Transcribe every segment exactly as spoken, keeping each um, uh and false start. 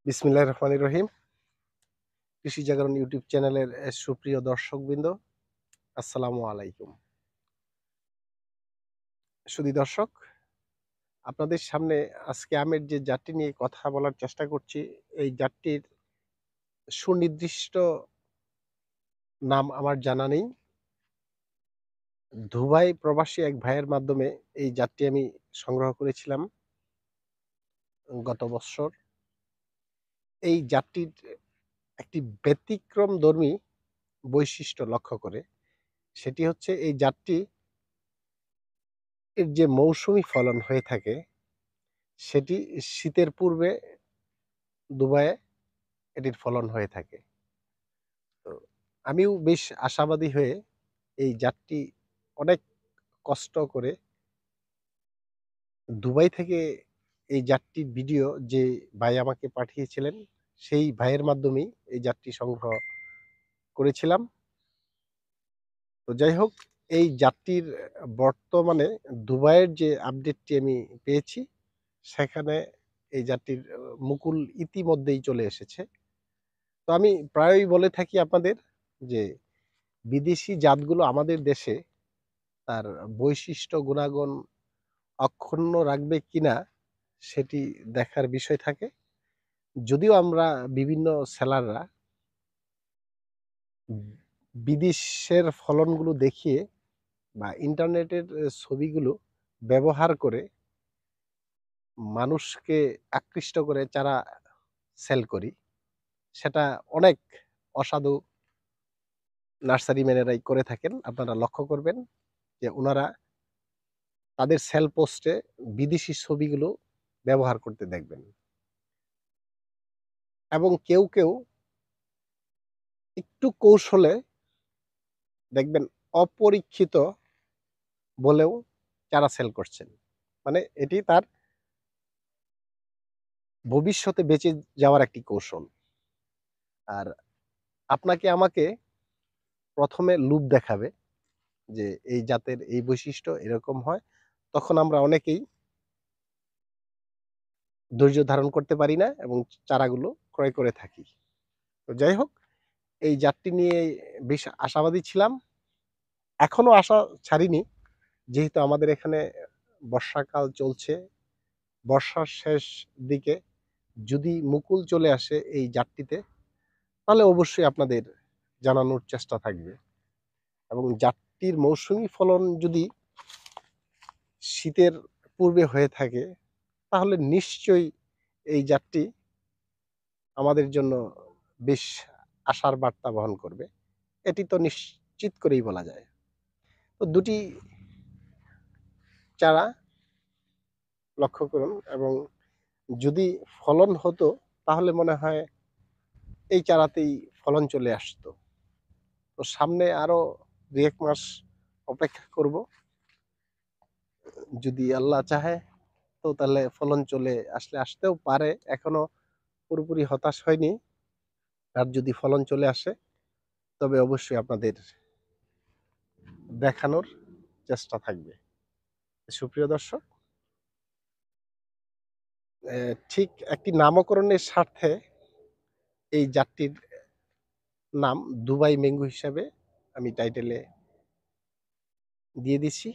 বিসমিল্লাহির রহমানির রহিম। কৃষি জাগরণ ইউটিউব চ্যানেলের এ সুপ্রিয় দর্শকবৃন্দ, আসসালামু আলাইকুম। সুধী দর্শক, আপনাদের সামনে আজকে আমের যে জাতটি নিয়ে কথা বলার চেষ্টা করছি, এই জাতটির সুনির্দিষ্ট নাম আমার জানা নেই। দুবাই প্রবাসী এক ভাইয়ের মাধ্যমে এই জাতটি আমি সংগ্রহ করেছিলাম গত বৎসর। এই জাতটির একটি ব্যতিক্রমধর্মী বৈশিষ্ট্য লক্ষ্য করে, সেটি হচ্ছে এই জাতটি এর যে মৌসুমি ফলন হয়ে থাকে সেটি শীতের পূর্বে দুবাইয়ে এটির ফলন হয়ে থাকে। তো আমিও বেশ আশাবাদী হয়ে এই জাতটি অনেক কষ্ট করে দুবাই থেকে এই জাতটির ভিডিও যে ভাই আমাকে পাঠিয়েছিলেন, সেই ভাইয়ের মাধ্যমেই এই জাতটি সংগ্রহ করেছিলাম। তো যাই হোক, এই জাতটির বর্তমানে দুবাইয়ের যে আপডেটটি আমি পেয়েছি, সেখানে এই জাতটির মুকুল ইতিমধ্যেই চলে এসেছে। তো আমি প্রায়ই বলে থাকি আপনাদের যে বিদেশি জাতগুলো আমাদের দেশে তার বৈশিষ্ট্য গুণাগুণ অক্ষুণ্ণ রাখবে কিনা সেটি দেখার বিষয় থাকে। যদিও আমরা বিভিন্ন সেলাররা বিদেশের ফলনগুলো দেখিয়ে বা ইন্টারনেটের ছবিগুলো ব্যবহার করে মানুষকে আকৃষ্ট করে চারা সেল করি, সেটা অনেক অসাধু নার্সারি ম্যানেরাই করে থাকেন। আপনারা লক্ষ্য করবেন যে উনারা তাদের সেল পোস্টে বিদেশি ছবিগুলো ব্যবহার করতে দেখবেন, এবং কেউ কেউ একটু কৌশলে দেখবেন অপরীক্ষিত বলেও চারা সেল করছেন। মানে এটি তার ভবিষ্যতে বেঁচে যাওয়ার একটি কৌশল। আর আপনাকে আমাকে প্রথমে লুপ দেখাবে যে এই জাতের এই বৈশিষ্ট্য এরকম হয়, তখন আমরা অনেকেই ধৈর্য ধারণ করতে পারি না এবং চারাগুলো ক্রয় করে থাকি। তো যাই হোক, এই জাতটি নিয়ে বেশ আশাবাদী ছিলাম, এখনো আশা ছাড়িনি। যেহেতু আমাদের এখানে বর্ষাকাল চলছে, বর্ষার শেষ দিকে যদি মুকুল চলে আসে এই জাতটিতে, তাহলে অবশ্যই আপনাদের জানানোর চেষ্টা থাকবে। এবং জাতটির মৌসুমি ফলন যদি শীতের পূর্বে হয়ে থাকে, তাহলে নিশ্চয়ই এই জাতটি আমাদের জন্য বেশ আশার বার্তা বহন করবে। এটি তো নিশ্চিত করেই বলা যায়। তো দুটি চারা লক্ষ্য করুন, এবং যদি ফলন হতো তাহলে মনে হয় এই চারাতেই ফলন চলে আসতো। তো সামনে আরো দুই এক মাস অপেক্ষা করব, যদি আল্লাহ চাহে তো তাহলে ফলন চলে আসলে আসতেও পারে। এখনো পুরোপুরি হতাশ হয়নি। আর যদি ফলন চলে আসে তবে অবশ্যই আপনাদের দেখানোর চেষ্টা থাকবে। সুপ্রিয় দর্শক, ঠিক একটি নামকরণের স্বার্থে এই জাতটির নাম দুবাই ম্যাঙ্গো হিসাবে আমি টাইটেলে দিয়ে দিচ্ছি।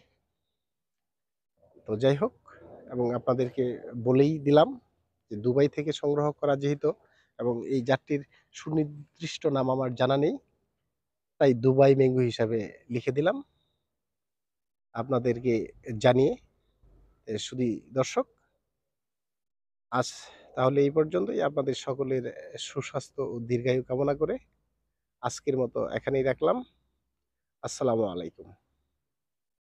তো যাই হোক, এবং আপনাদেরকে বলেই দিলাম যে দুবাই থেকে সংগ্রহ করা যেহেতু, এবং এই জাতটির সুনির্দিষ্ট নাম আমার জানা নেই, তাই দুবাই ম্যাঙ্গো হিসাবে লিখে দিলাম আপনাদেরকে জানিয়ে। শুধু দর্শক, আজ তাহলে এই পর্যন্তই। আপনাদের সকলের সুস্বাস্থ্য ও দীর্ঘায়ু কামনা করে আজকের মতো এখানেই রাখলাম। আসসালামু আলাইকুম।